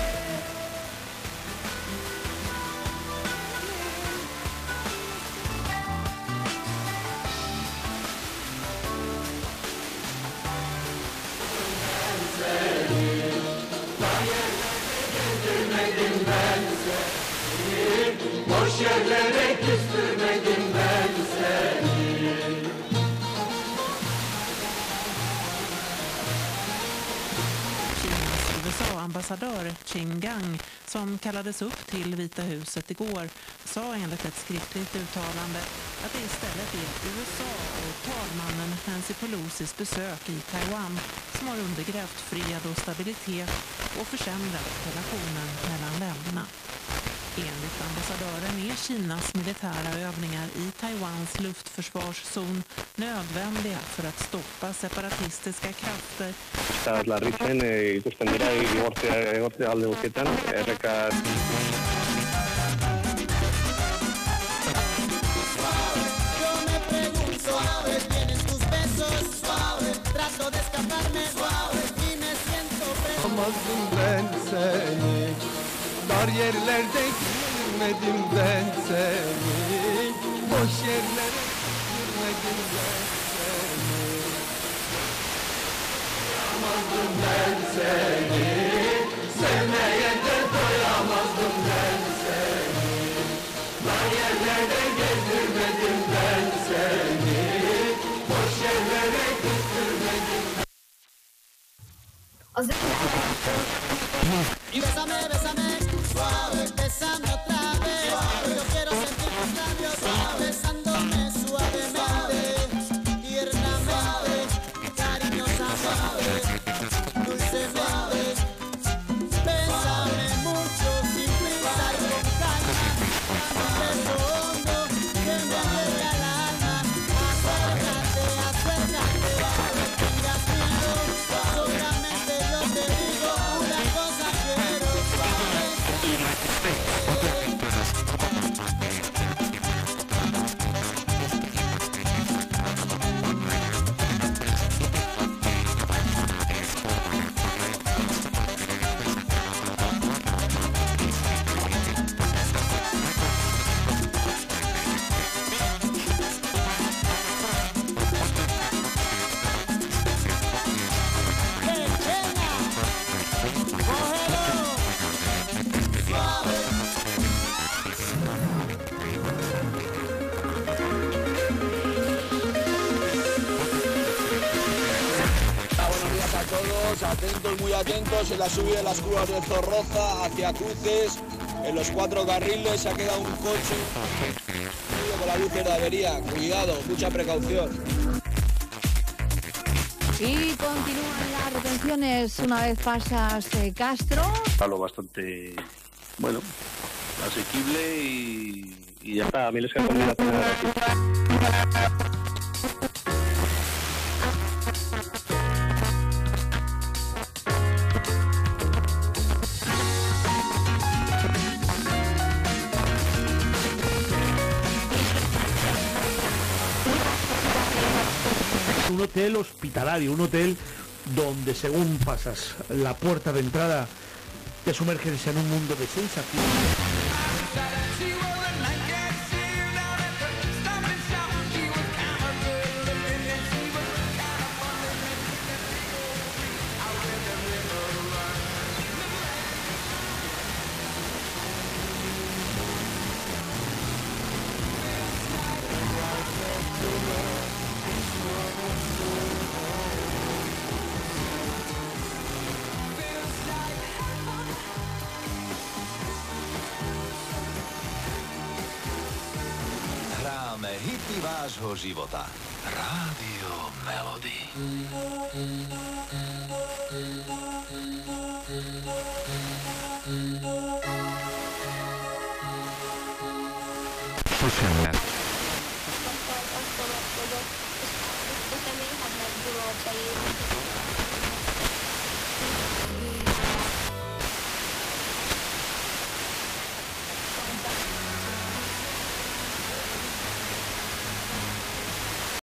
Boş yerlere küstürmedim ben seni. Kinas U S A-ambassadör Qin Gang, som kallades upp till Vita huset igår, sa enligt ett skriftligt uttalande att det istället är U S A och talmannen Nancy Pelosis besök i Taiwan som har undergrävt fred och stabilitet och försämrat relationen mellan länderna. Enligt ambassadören är Kinas militära övningar i Taiwans luftförsvarszon nödvändiga för att stoppa separatistiska krafter. Larritzen ikusten dira igorte alde guztietan erreka. Amazdım ben seni, dar yerlerde girmedim ben seni, boş yerlere girmedim ben seni. Amazdım ben seni, sevmeye de doyamazdım ben seni, dar yerlerde gezdirmedim ben seni, boş yerlere küstürmedim. Y bésame, bésame, suave, bésame otra vez. Suave. Yo quiero sentir tus labios suave, besándome suavemente, tiernamente, cariñosamente, dulcemente. Bésame mucho, sin prisa y con calma. Dame un beso hondo que me llegue al alma. Acércate, acércate, no tengas miedo. Solamente yo te digo una cosa quiero, suave. puntos muy atentos en la subida de las curvas de Zorroza hacia Cruces, en los cuatro carriles se ha quedado un coche con la luz de avería. Cuidado, mucha precaución. Y continúan las retenciones una vez pasas eh, Castro. Algo bastante, bueno, asequible y, y ya está. A mí les queda la pena aquí. Un hotel hospitalario, un hotel donde según pasas la puerta de entrada te sumerges en un mundo de sensaciones. Hity vášho života. Rádio Melody. Posłuchaj. Ustamilها بمجبور